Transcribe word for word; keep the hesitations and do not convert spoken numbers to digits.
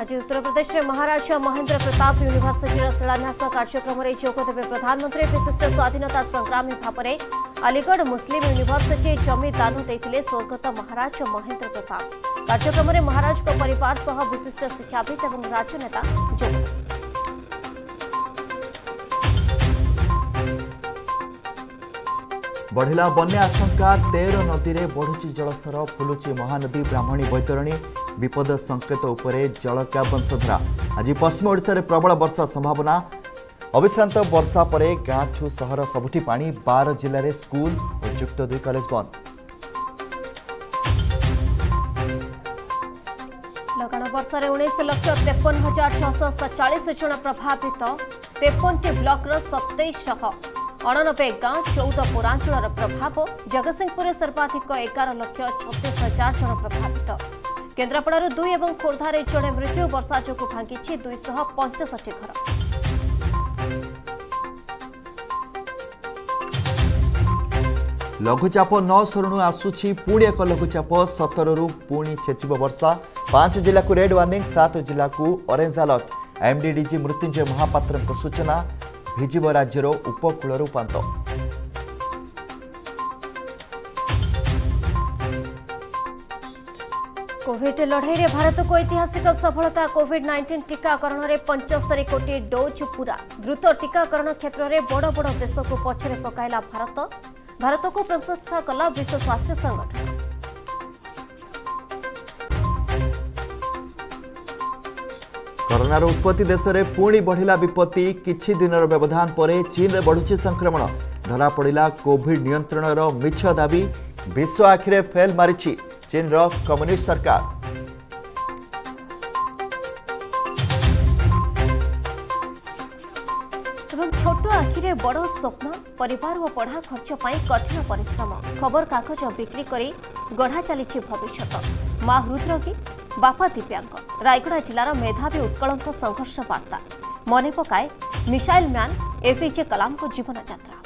आज उत्तर प्रदेश में महाराजा महेंद्र प्रताप यूनिवर्सिटी शिलान्यास कार्यक्रम में जोगदेवे प्रधानमंत्री विशिष्ट स्वाधीनता संग्रामी भाव में अलीगढ़ मुस्लिम यूनिवर्सिटी जमी दान देते स्वर्गत महाराज महेंद्र प्रताप। कार्यक्रम में महाराज को परिवार सह विशिष्ट शिक्षाविद और राजनेता जोगदेवे। बढ़िला बन्या आशंका तेर नदी में बढ़ुची जलस्तर फुलुची महानदी ब्राह्मणी बैतरणी विपद संकेत उपरे जल क्या वंशधारा। आज पश्चिम ओडिशा रे प्रबल वर्षा संभावना। अविश्रांत वर्षा पर गाँ छु सहर सबुठी पानी। बार जिले में स्कूल और युक्त दुई कॉलेज बंद। लगाण वर्षा उन्नीस लक्ष तेपन हजार छःश सतचाश जन प्रभावित। तेपन टी ब्लॉक सतैश अणानबे गाँ चौदह पौरांचल प्रभाव। जगतसिंहपुर सर्वाधिक एगार लक्ष छत्तीस हजार जन प्रभावित। केन्द्रापड़ार दुई और खोर्धार जड़े मृत्यु। वर्षा जो भांगी दुईश पंचष्टि घर। लघुचाप नौ सरणु आसुछि पुणी एक लघुचाप सतर रु पुणी छेचिब वर्षा। पांच जिला को रेड वार्निंग, सात जिला को orange alert. MDDG Mrutyunjay Mohapatra सूचना। भिजिब राज्यर उपकूल पांत। कोविड लड़ाई में भारत को ऐतिहासिक सफलता। कोविड नाइंटीन टीकाकरण में पचहत्तर कोटी डोज पूरा। द्रुत टीकाकरण क्षेत्र में बड़ बड़ देश को पछरे पकाइला भारत। भारत को प्रशंसा कला विश्व स्वास्थ्य संगठन। कोरोनार उत्पत्ति देश में पुणी बढ़िला विपत्ति। किछि दिनर व्यवधान पर चीन में बढ़ुछि संक्रमण। धरा पड़ा कोविड नियंत्रणर मिछ दाबी। विश्व आखिरे फेल मारिछि चीन रो कम्युनिस्ट सरकार। छोट आखिरे बड़ स्वप्न। परिवार और पढ़ा खर्च पाई कठिन परिश्रम। खबर कागज बिक्री करी गढ़ा चली भविष्य। मां हृदरोगी, बापा दिव्यांग। रायगढ़ जिलार मेधावी उत्कलंक संघर्ष वार्ता मन पकाए मिसाइल मैन एपीजे कलाम को जीवन यात्रा।